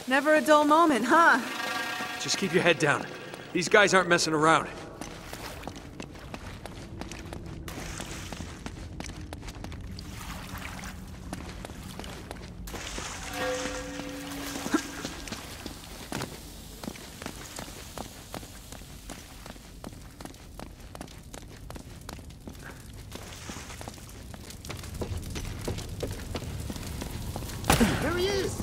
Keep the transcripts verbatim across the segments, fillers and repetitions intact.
Never a dull moment, huh? Just keep your head down. These guys aren't messing around. There he is!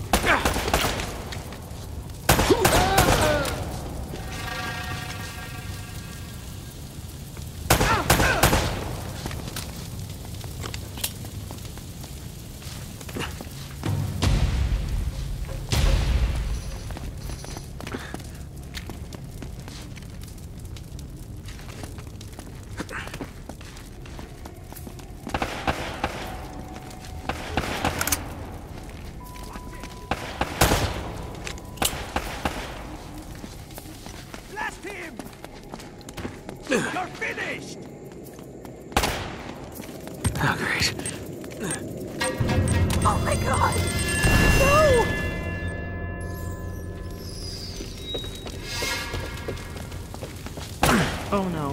You're finished! Oh, great. Oh my god! No! Oh no.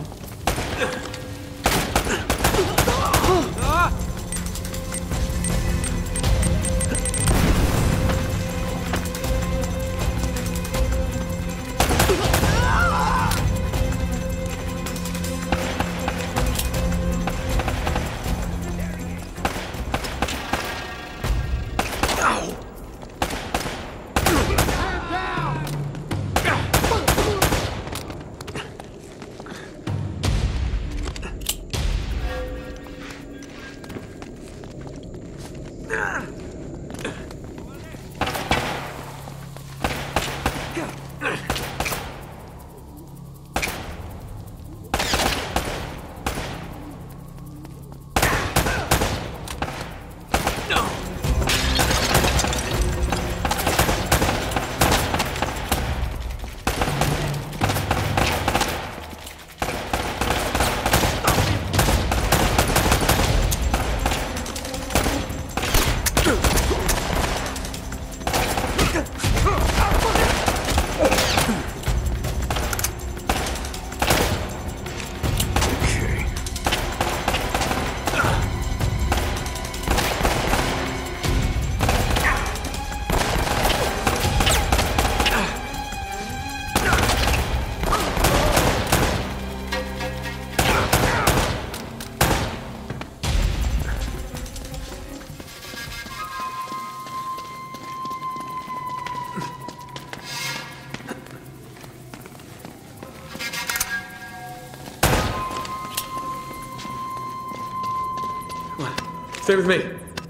Stay with me.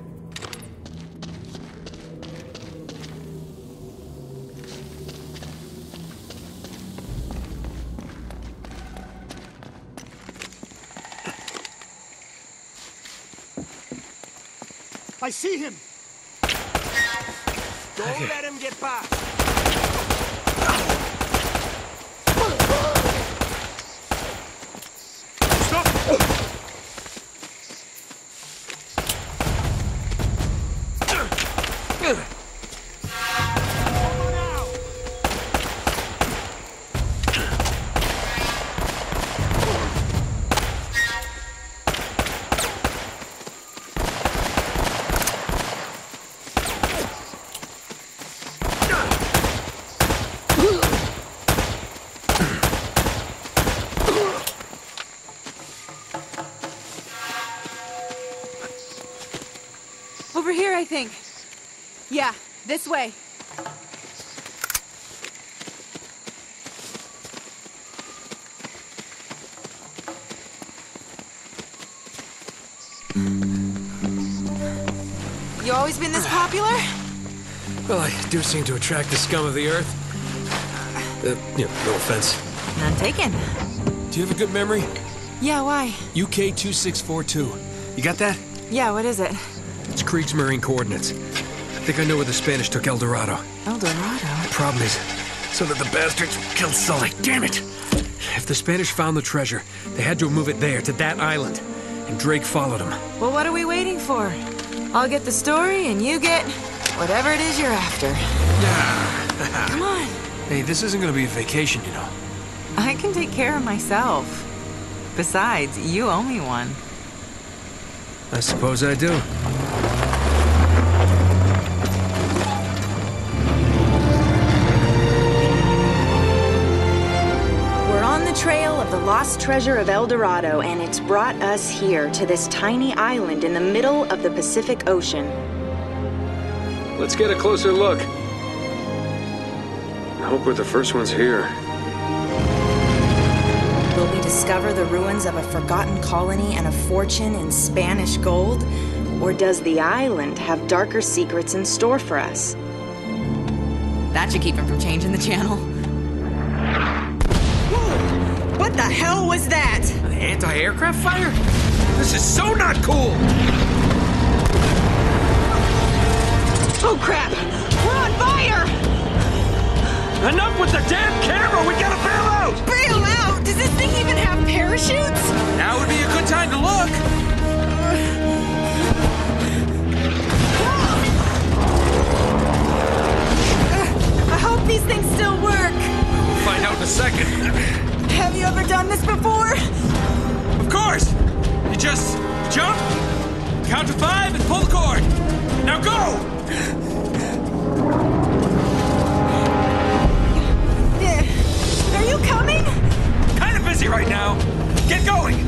I see him! Don't okay. let him get past! Stop! Over here, I think. Yeah, this way. You always been this popular? Well, I do seem to attract the scum of the earth. Uh, you know, no offense. None taken. Do you have a good memory? Yeah, why? U K two six four two. You got that? Yeah, what is it? It's Kriegsmarine coordinates. I think I know where the Spanish took El Dorado. El Dorado? The problem is, so that the bastards killed Sully. Damn it! If the Spanish found the treasure, they had to move it there, to that island. And Drake followed them. Well, what are we waiting for? I'll get the story, and you get whatever it is you're after. Yeah. Come on. Hey, this isn't gonna be a vacation, you know. I can take care of myself. Besides, you owe me one. I suppose I do. We're on the trail of the lost treasure of El Dorado, and it's brought us here to this tiny island in the middle of the Pacific Ocean. Let's get a closer look. I hope we're the first ones here. Will we discover the ruins of a forgotten colony and a fortune in Spanish gold? Or does the island have darker secrets in store for us? That should keep him from changing the channel. Whoa! What the hell was that? An anti-aircraft fire? This is so not cool! Oh crap! We're on fire! Enough with the damn camera! We gotta bail out! Bail out? Does this thing even have parachutes? Now would be a good time to look! I hope these things still work. We'll find out in a second. Have you ever done this before? Of course! You just jump, count to five, and pull the cord. Now go! Are you coming? Kind of busy right now. Get going!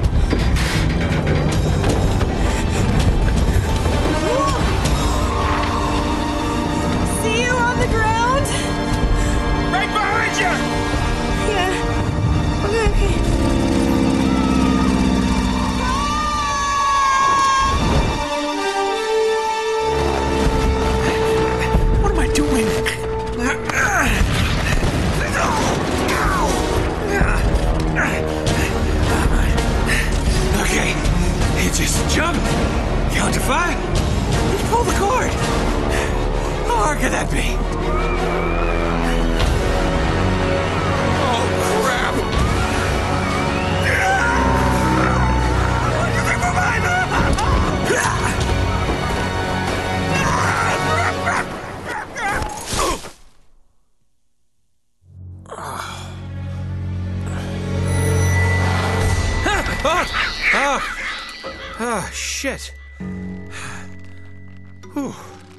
See you on the ground? Right behind you! Yeah. Okay. What am I doing? Okay, you just jump, count to five, and pull the cord. How hard could that be? Oh, crap! Ah! Ah, shit. Whew.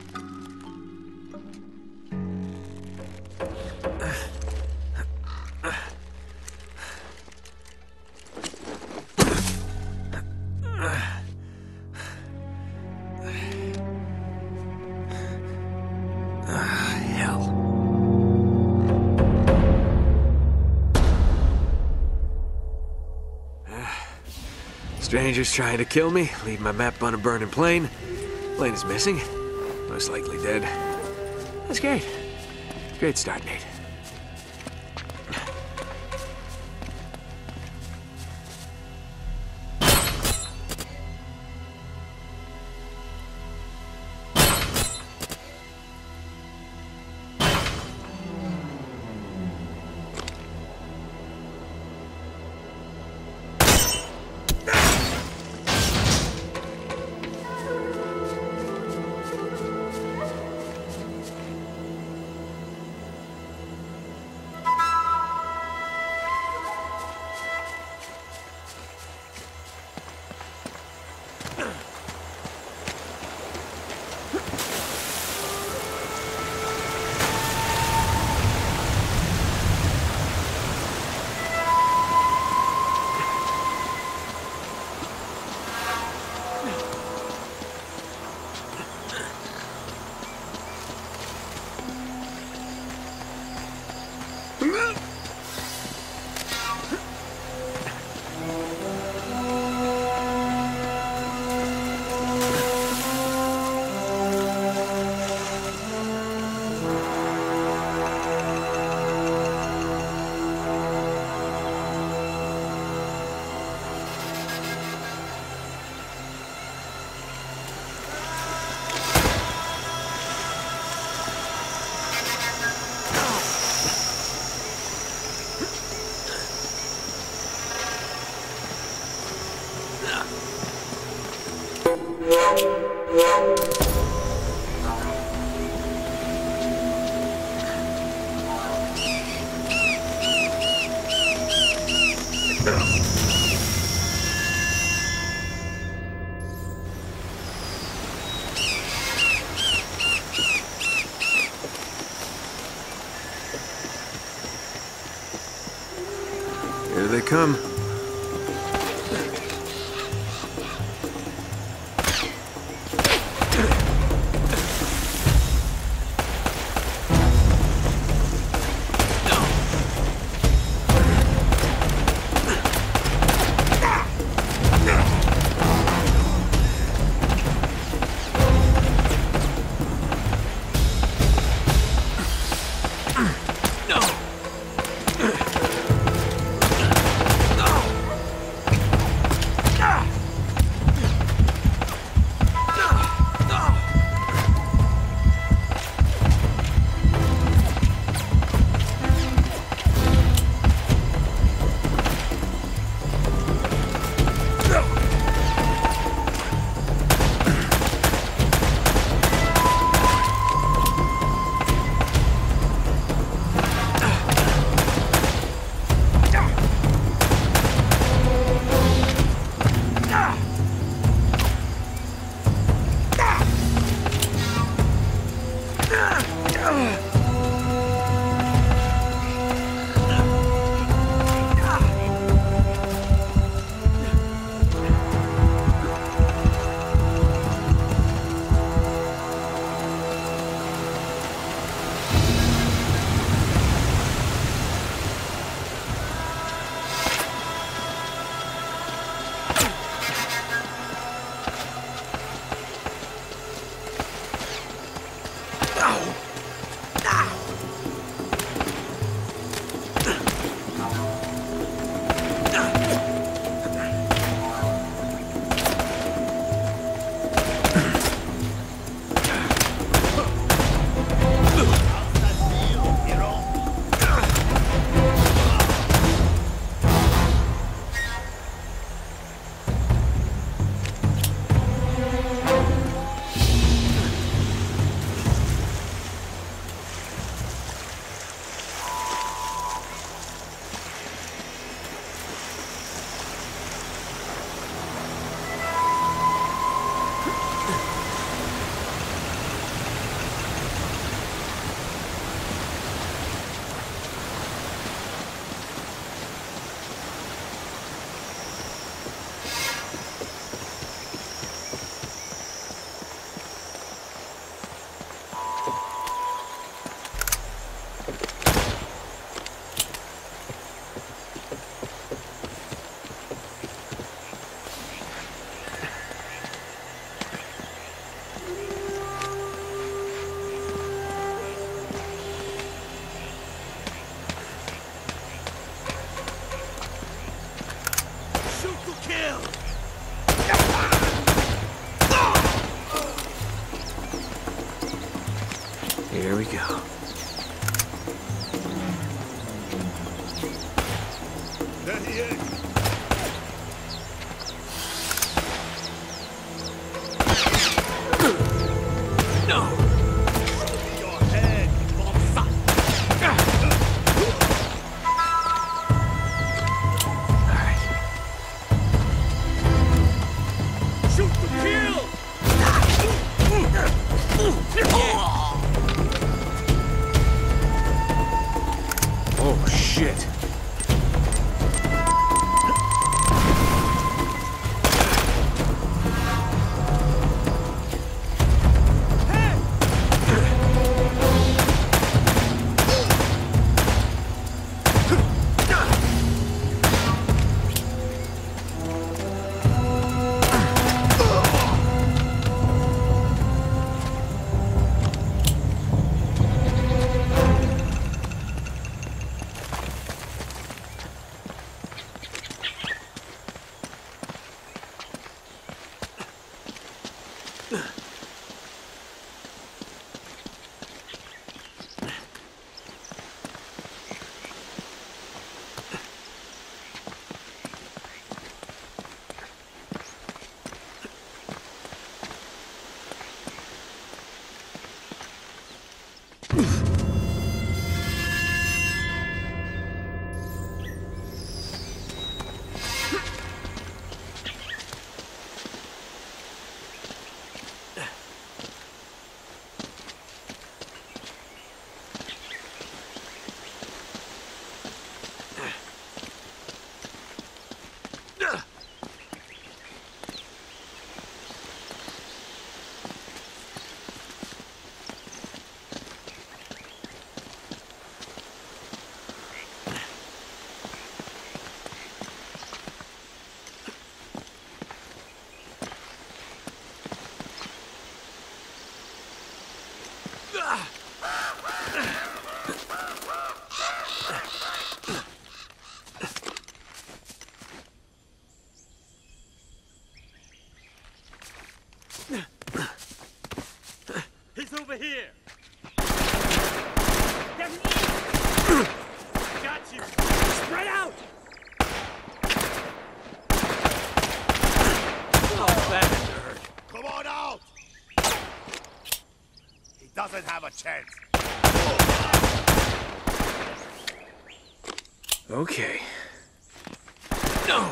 Ah, hell. Strangers trying to kill me, leave my map on a burning plane. Plane is missing. Most likely dead. That's great. Great start, Nate. come. Here we go. There he is. No! Your head, Bob. Alright. Shoot to kill! over here. Got you. Spread out. Oh, that hurt. Come on out. He doesn't have a chance. Okay. No.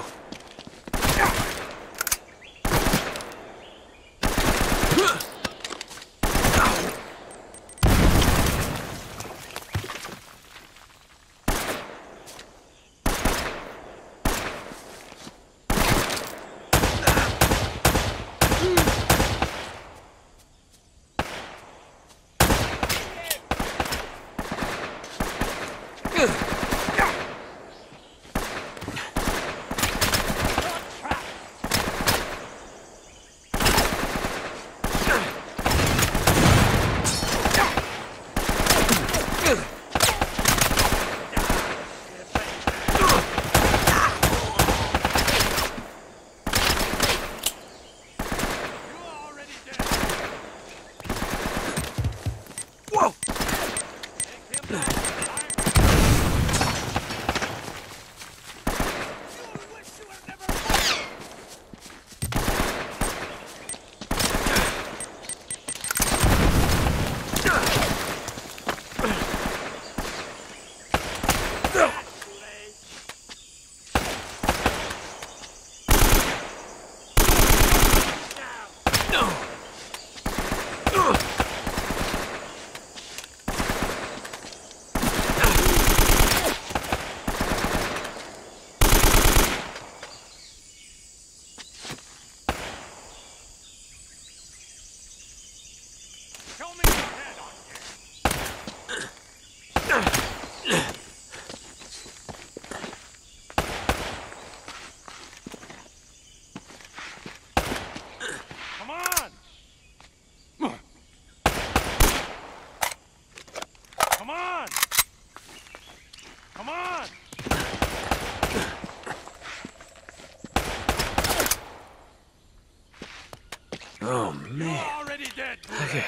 Oh, man. Already dead. Okay.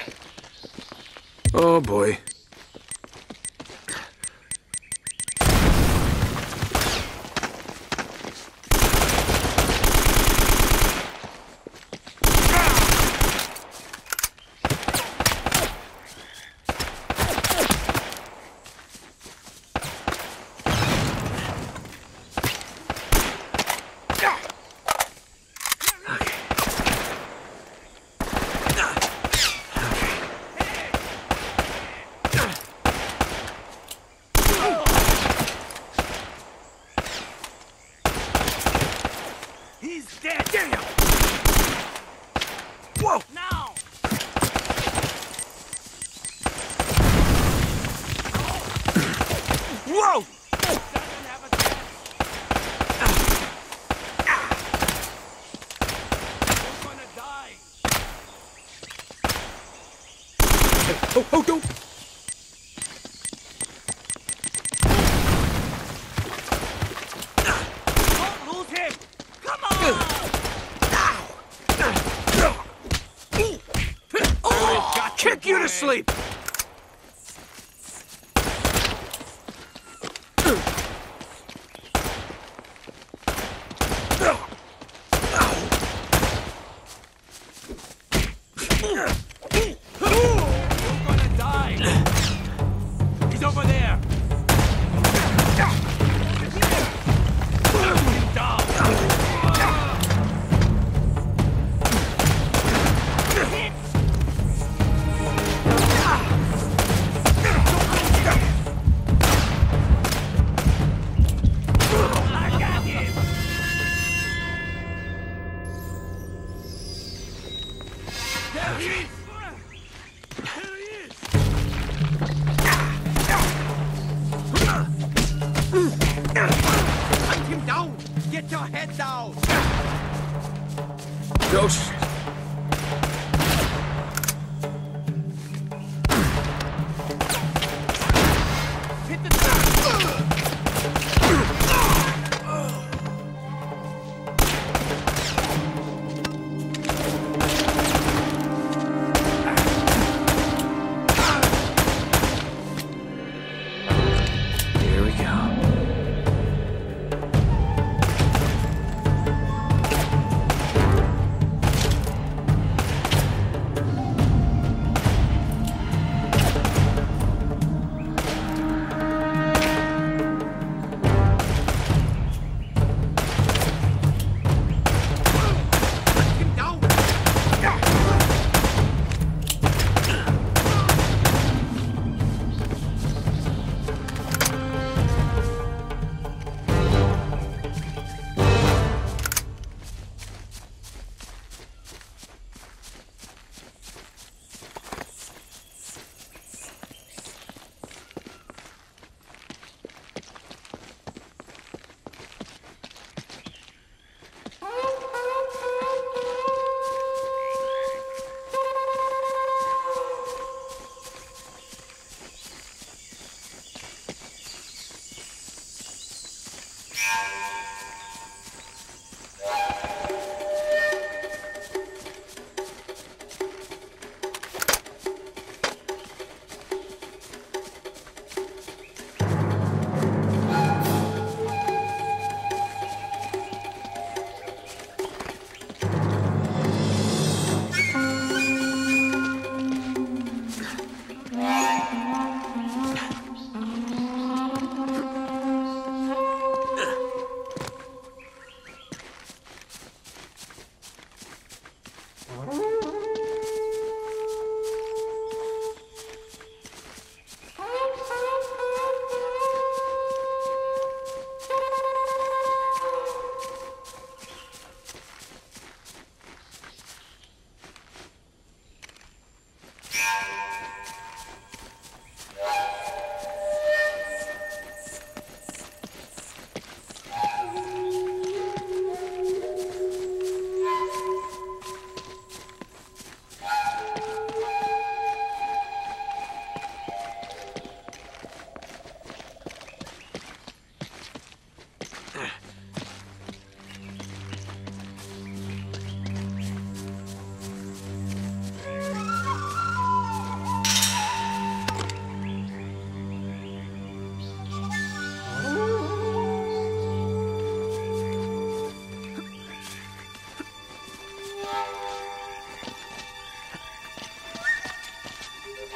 Oh, boy. He's dead. Damn! Whoa! Now. Whoa! Doesn't have a chance. You're gonna die. Oh, oh, don't! Don't lose him. Come on. Oh, kick you to sleep! You're gonna die. He's over there. Knock him down. I got him. There he is. There he is. Hunt him down. Get your head down. Ghost. Hit the top.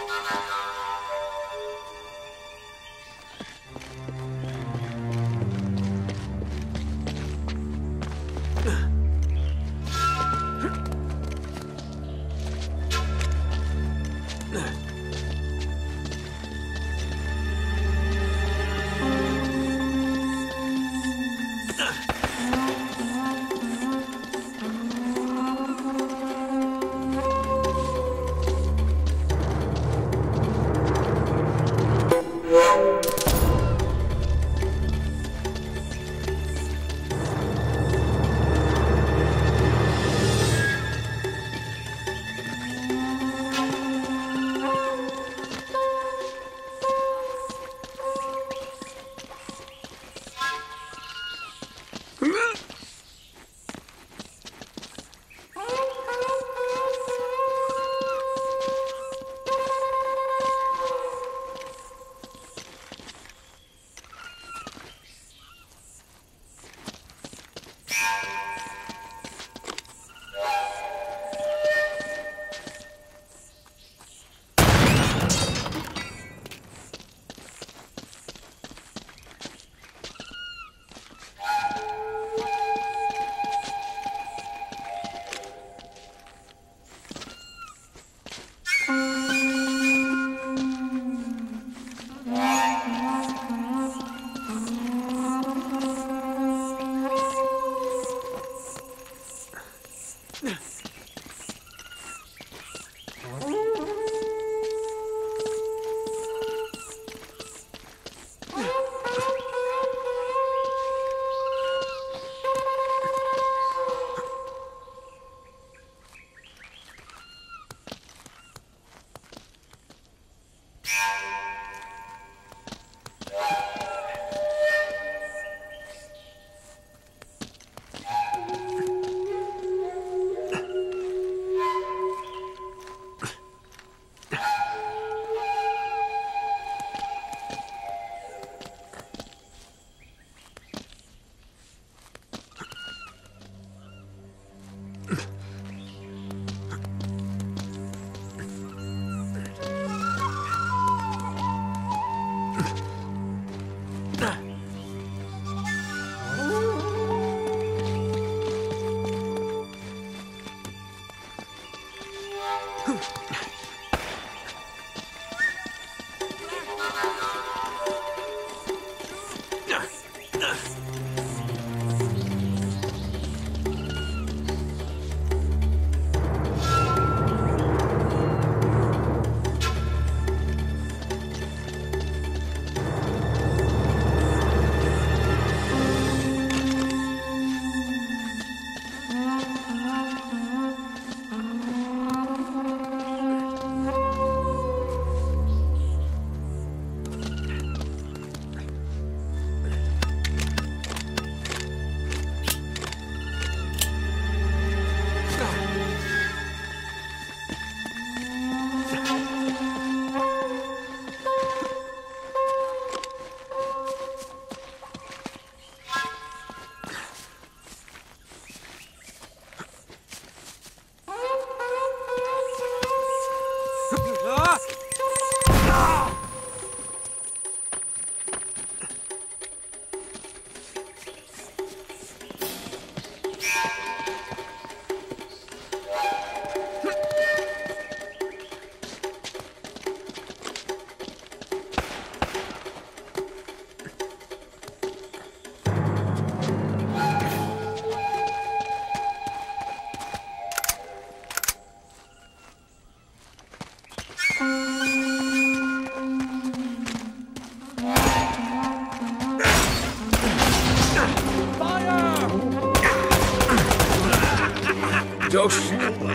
Josh.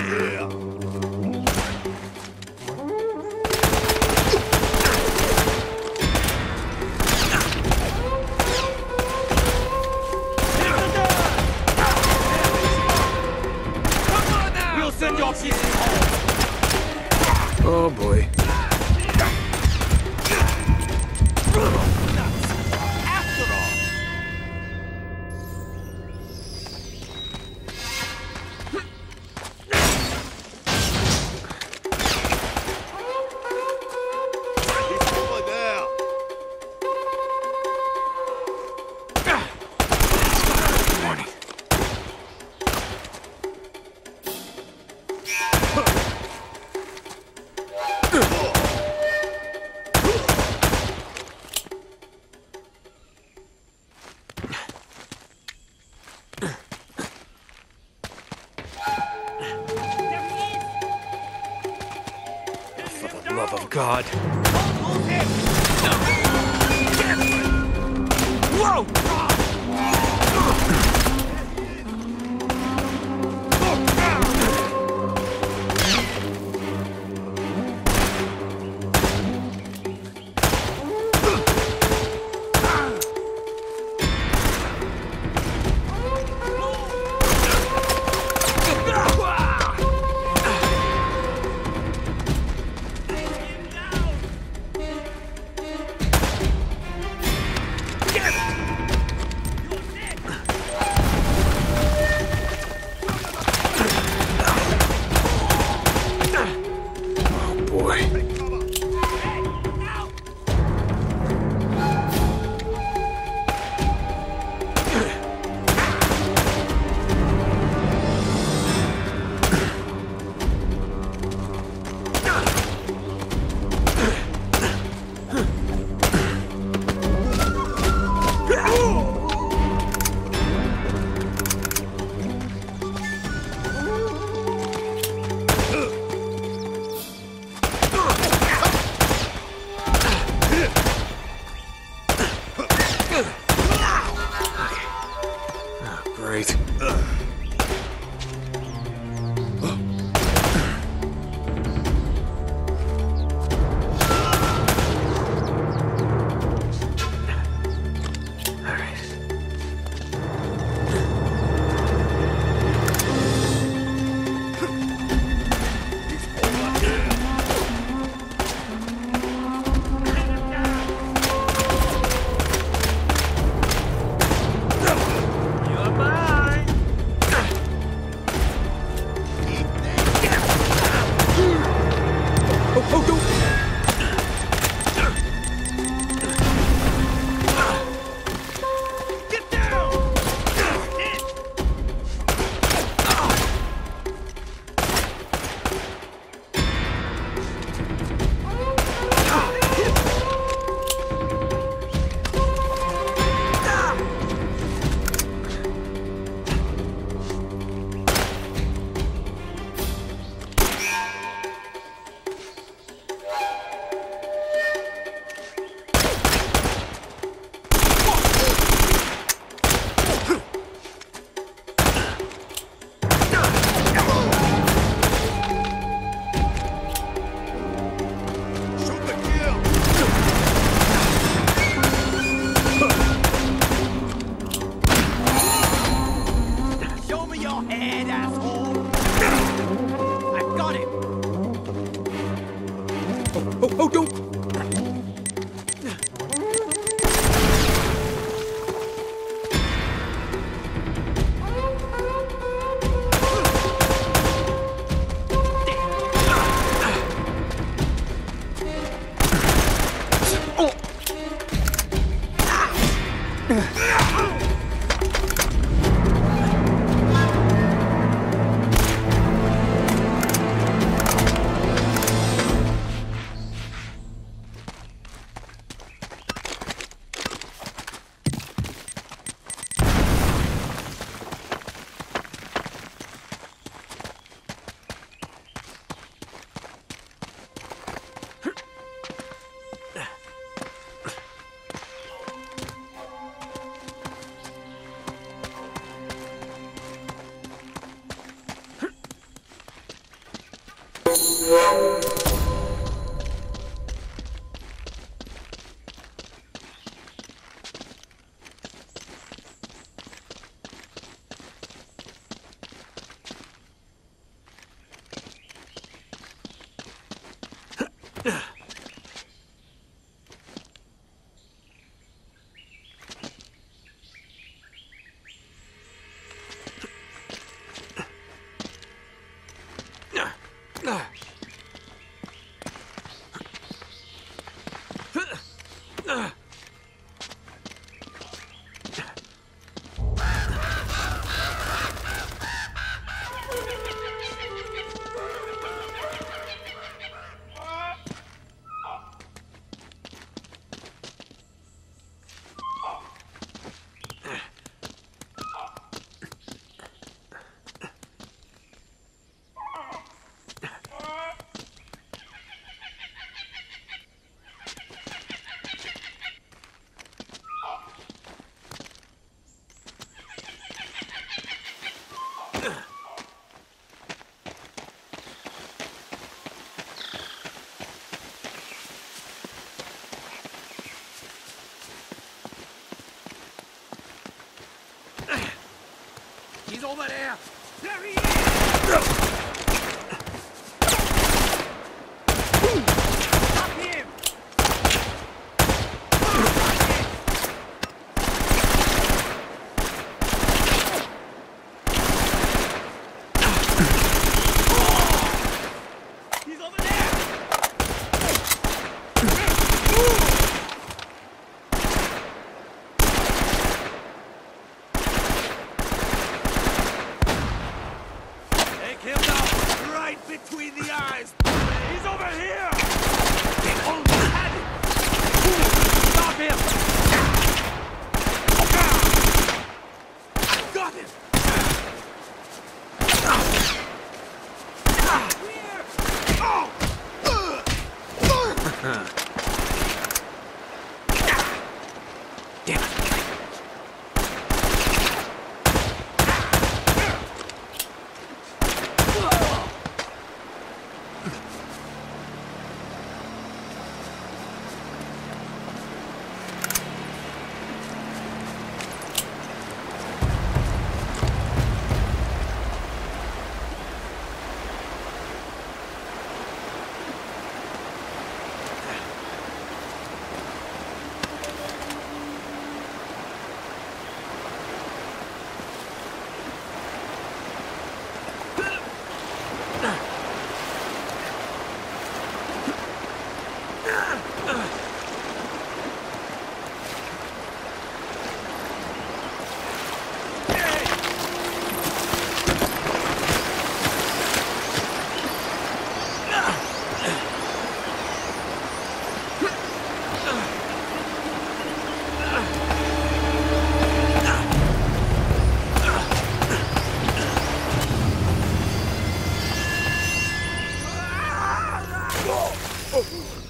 We'll send your pieces home. Oh boy. After all. love of God. Whoa! Great. Oh, don't! He's over there! There he is! Stop him! He's over there! Take him down right between the eyes! He's over here! They almost had him! Stop him! I got him! Damn it. Oh!